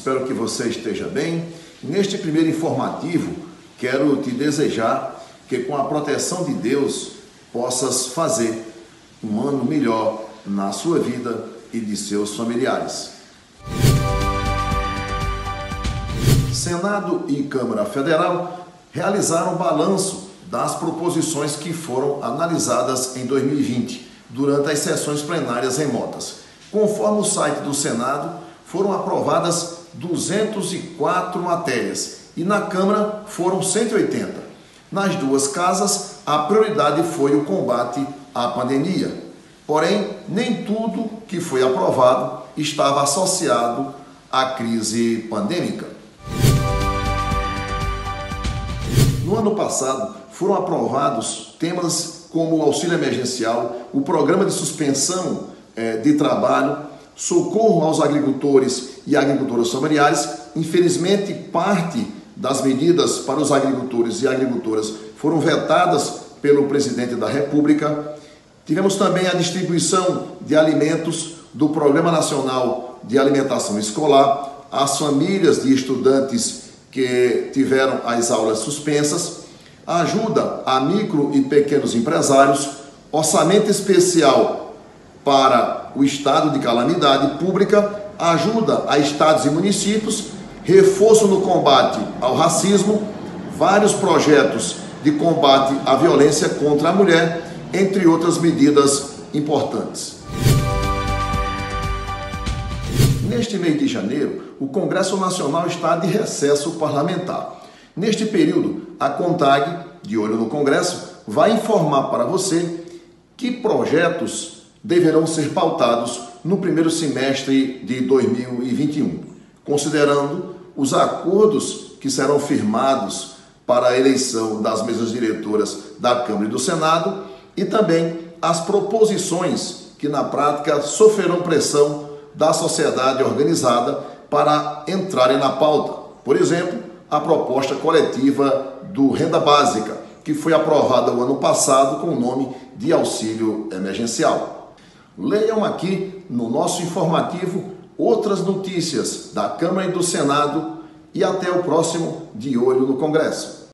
espero que você esteja bem. Neste primeiro informativo, quero te desejar que com a proteção de Deus possas fazer um ano melhor na sua vida e de seus familiares. Senado e Câmara Federal realizaram balanço das proposições que foram analisadas em 2020, durante as sessões plenárias remotas. Conforme o site do Senado, foram aprovadas 204 matérias e na Câmara foram 180. Nas duas casas, a prioridade foi o combate à pandemia. Porém, nem tudo que foi aprovado estava associado à crise pandêmica. No ano passado, foram aprovados temas como o auxílio emergencial, o programa de suspensão de trabalho, socorro aos agricultores e agricultoras familiares. Infelizmente, parte das medidas para os agricultores e agricultoras foram vetadas pelo presidente da República. Tivemos também a distribuição de alimentos do Programa Nacional de Alimentação Escolar às famílias de estudantes que tiveram as aulas suspensas, ajuda a micro e pequenos empresários, orçamento especial para o estado de calamidade pública, ajuda a estados e municípios, reforço no combate ao racismo, vários projetos de combate à violência contra a mulher, entre outras medidas importantes. Neste mês de janeiro, o Congresso Nacional está de recesso parlamentar. Neste período, a CONTAG, de olho no Congresso, vai informar para você que projetos deverão ser pautados no primeiro semestre de 2021, considerando os acordos que serão firmados para a eleição das mesas diretoras da Câmara e do Senado e também as proposições que na prática sofrerão pressão da sociedade organizada para entrarem na pauta. Por exemplo, a proposta coletiva do Renda Básica, que foi aprovada o ano passado com o nome de auxílio emergencial. Leiam aqui no nosso informativo outras notícias da Câmara e do Senado e até o próximo De Olho no Congresso.